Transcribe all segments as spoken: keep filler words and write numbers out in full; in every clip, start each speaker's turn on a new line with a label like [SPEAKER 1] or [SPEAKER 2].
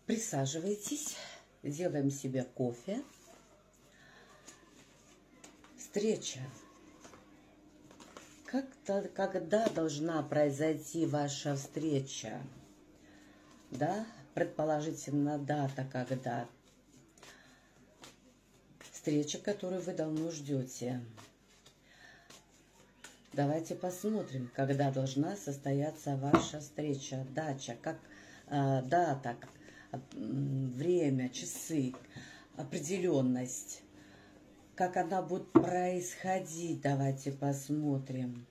[SPEAKER 1] Присаживайтесь, делаем себе кофе. Встреча. Как-то, когда должна произойти ваша встреча? Да, предположительно, дата, когда. Встреча, которую вы давно ждете. Давайте посмотрим, когда должна состояться ваша встреча. Дача, как э, дата, э, время, часы, определенность. Как она будет происходить, давайте посмотрим.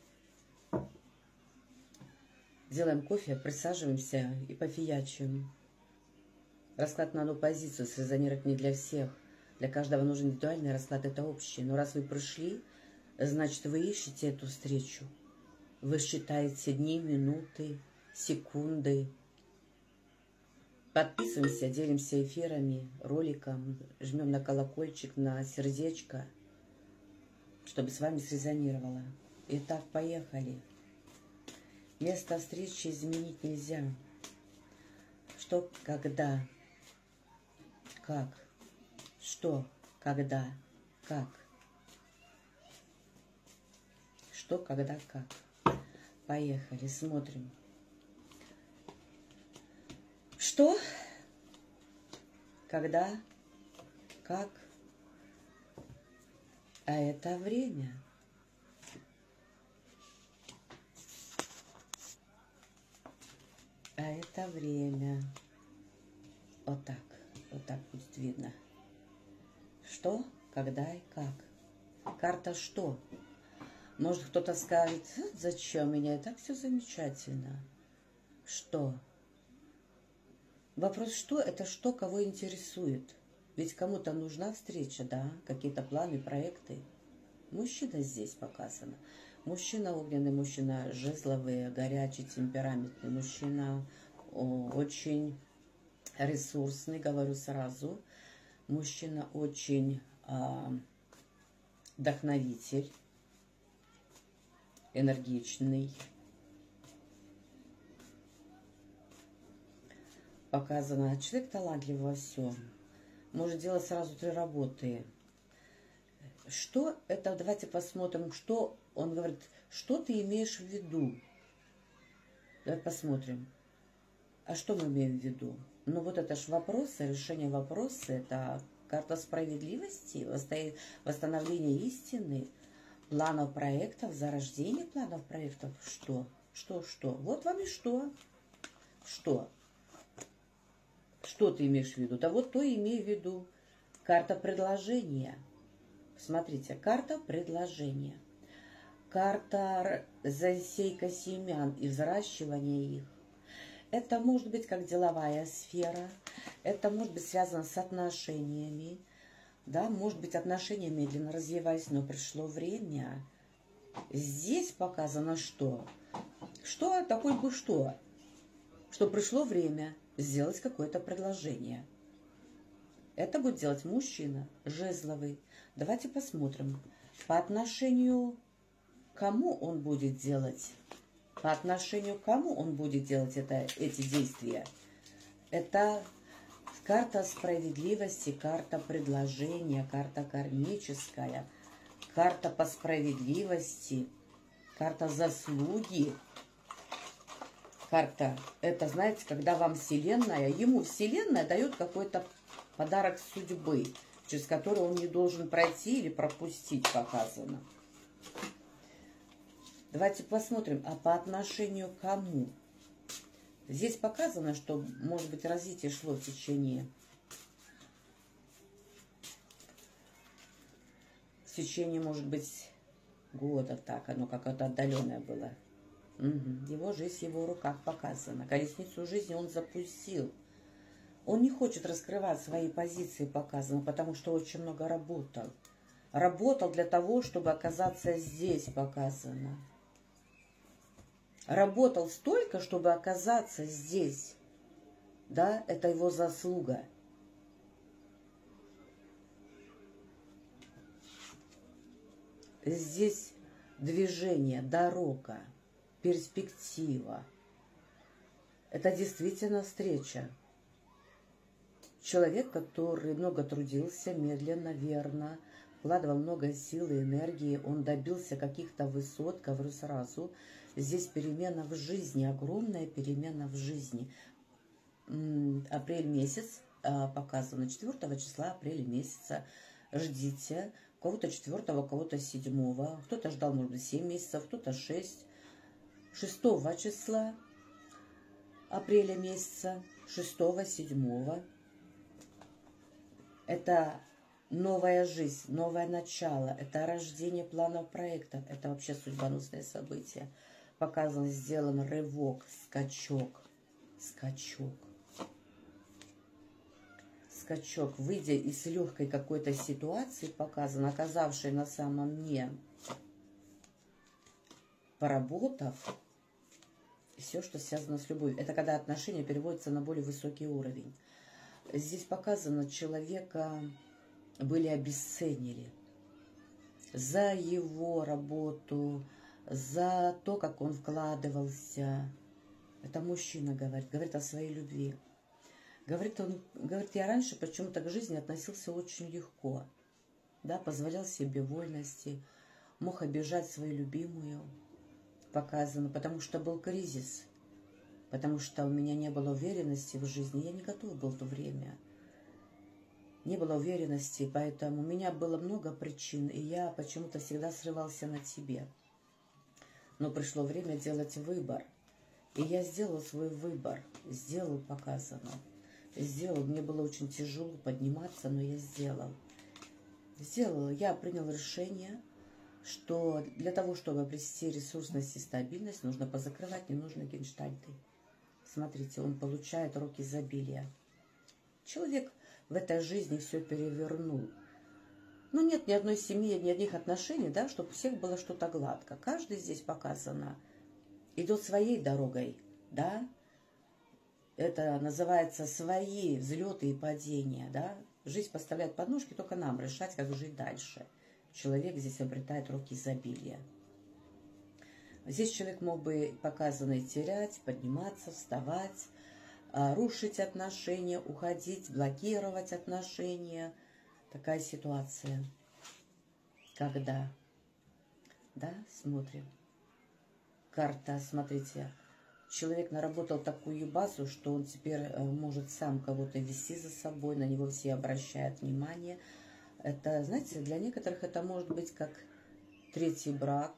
[SPEAKER 1] Делаем кофе, присаживаемся и пофиячим. Расклад на одну позицию срезонирует не для всех. Для каждого нужен индивидуальный расклад, это общий. Но раз вы пришли, значит, вы ищете эту встречу. Вы считаете дни, минуты, секунды. Подписываемся, делимся эфирами, роликом, жмем на колокольчик, на сердечко, чтобы с вами срезонировало. Итак, поехали. Место встречи изменить нельзя. Что, когда, как, что, когда, как. Что, когда, как. Поехали, смотрим. Что, когда, как, а это время. А это время. Вот так, вот так будет видно. Что, когда и как. Карта что? Может, кто-то скажет, зачем меня, и так все замечательно. Что? Вопрос «что» — это что кого интересует. Ведь кому-то нужна встреча, да, какие-то планы, проекты. Мужчина здесь показано. Мужчина огненный, мужчина жезловый, горячий, темпераментный. Мужчина о, очень ресурсный, говорю сразу. Мужчина очень а, вдохновитель, энергичный. Показано, человек талантливый во всем. Может делать сразу три работы. Что это? Давайте посмотрим, что он говорит. Что ты имеешь в виду? Давай посмотрим. А что мы имеем в виду? Ну вот это ж вопросы, решение вопроса. Это карта справедливости, восстановление истины, планов проектов, зарождение планов проектов. Что? Что, что? Вот вам и что. Что? Что ты имеешь в виду? Да вот то имею в виду. Карта предложения. Смотрите, карта предложения. Карта засейка семян и взращивания их. Это может быть как деловая сфера. Это может быть связано с отношениями. Да, может быть, отношения медленно развивались, но пришло время. Здесь показано что? Что такое бы что? Что пришло время сделать какое-то предложение. Это будет делать мужчина, жезловый. Давайте посмотрим, по отношению к кому он будет делать, по отношению к кому он будет делать это, эти действия. Это карта справедливости, карта предложения, карта кармическая, карта по справедливости, карта заслуги. Карта, это, знаете, когда вам Вселенная, ему Вселенная дает какой-то подарок судьбы, через который он не должен пройти или пропустить, показано. Давайте посмотрим, а по отношению к кому? Здесь показано, что, может быть, развитие шло в течение, в течение, может быть, года, так, оно как-то отдаленное было. Угу. Его жизнь в его руках показана. Колесницу жизни он запустил. Он не хочет раскрывать свои позиции, показано, потому что очень много работал. Работал для того, чтобы оказаться здесь, показано. Работал столько, чтобы оказаться здесь. Да, это его заслуга. Здесь движение, дорога, перспектива. Это действительно встреча. Человек, который много трудился, медленно, верно, вкладывал много сил и энергии, он добился каких-то высот, говорю сразу. Здесь перемена в жизни, огромная перемена в жизни. Апрель месяц, показано четвёртого числа апреля месяца, ждите. У кого-то четвёртого, у кого-то седьмого, кто-то ждал, может быть, семь месяцев, кто-то шесть. шестого числа апреля месяца, шестого, седьмого. Это новая жизнь, новое начало, это рождение планов проектов, это вообще судьбоносное событие. Показан, сделан рывок, скачок, скачок. Скачок, выйдя из легкой какой-то ситуации, показан, оказавшей на самом дне, поработав, все, что связано с любовью. Это когда отношения переводятся на более высокий уровень. Здесь показано, человека были обесценили за его работу, за то, как он вкладывался. Это мужчина говорит, говорит о своей любви. Говорит, он, говорит, я раньше почему-то к жизни относился очень легко, да, позволял себе вольности, мог обижать свою любимую, показано, потому что был кризис. Потому что у меня не было уверенности в жизни, я не готов был в то время. Не было уверенности, поэтому у меня было много причин, и я почему-то всегда срывался на тебе. Но пришло время делать выбор. И я сделал свой выбор, сделал, показано. Сделал, мне было очень тяжело подниматься, но я сделал. Сделал, я принял решение, что для того, чтобы обрести ресурсность и стабильность, нужно позакрывать ненужные генштальты. Смотрите, он получает рок изобилия. Человек в этой жизни все перевернул. Ну, нет ни одной семьи, ни одних отношений, да, чтобы у всех было что-то гладко. Каждый здесь показано идет своей дорогой, да. Это называется свои взлеты и падения, да. Жизнь поставляет подножки, только нам решать, как жить дальше. Человек здесь обретает рок изобилия. Здесь человек мог бы, показано, терять, подниматься, вставать, рушить отношения, уходить, блокировать отношения. Такая ситуация. Когда? Да, смотрим. Карта, смотрите. Человек наработал такую базу, что он теперь может сам кого-то вести за собой, на него все обращают внимание. Это, знаете, для некоторых это может быть как третий брак,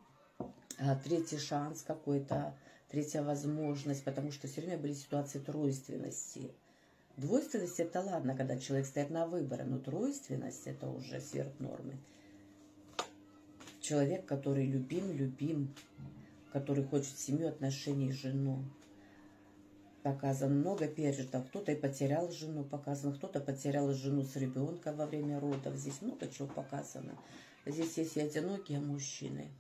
[SPEAKER 1] третий шанс какой-то, третья возможность, потому что все время были ситуации тройственности. Двойственность – это ладно, когда человек стоит на выборе, но тройственность – это уже сверх нормы. Человек, который любим, любим, который хочет семью, отношений, жену. Показано много пережитого. Кто-то и потерял жену, показано, кто-то потерял жену с ребенком во время родов. Здесь много чего показано. Здесь есть и одинокие мужчины.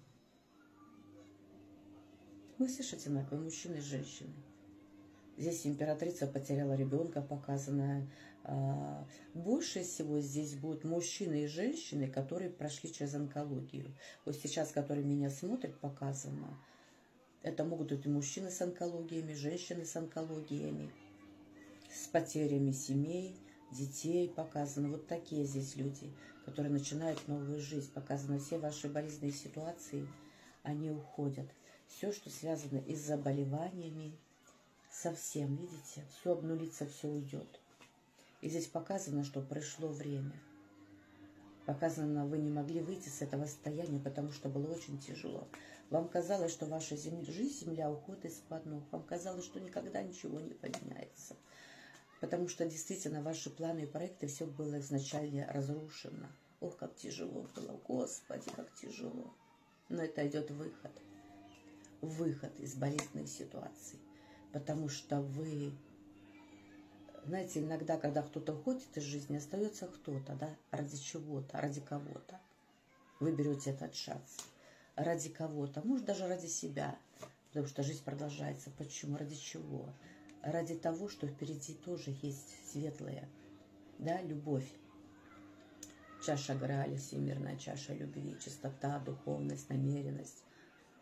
[SPEAKER 1] Мы все же одинаковые, мужчины и женщины. Здесь императрица потеряла ребенка, показано. Больше всего здесь будут мужчины и женщины, которые прошли через онкологию. Вот сейчас, которые меня смотрят, показано. Это могут быть и мужчины с онкологиями, женщины с онкологиями, с потерями семей, детей, показано. Вот такие здесь люди, которые начинают новую жизнь. Показано, все ваши болезненные ситуации, они уходят. Все, что связано и с заболеваниями, совсем, видите, все обнулится, все уйдет. И здесь показано, что пришло время. Показано, вы не могли выйти с этого состояния, потому что было очень тяжело. Вам казалось, что ваша земля, жизнь, земля уходит из-под ног. Вам казалось, что никогда ничего не поменяется. Потому что действительно ваши планы и проекты, все было изначально разрушено. Ох, как тяжело было, Господи, как тяжело. Но это идет выход. Выход из болезненной ситуации. Потому что вы, знаете, иногда, когда кто-то уходит из жизни, остается кто-то, да, ради чего-то, ради кого-то. Вы берете этот шанс. Ради кого-то, может, даже ради себя, потому что жизнь продолжается. Почему? Ради чего? Ради того, что впереди тоже есть светлая, да, любовь. Чаша Грааля, всемирная чаша любви, чистота, духовность, намеренность.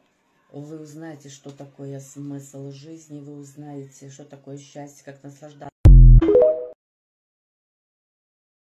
[SPEAKER 1] Вы узнаете, что такое смысл жизни, вы узнаете, что такое счастье, как наслаждаться.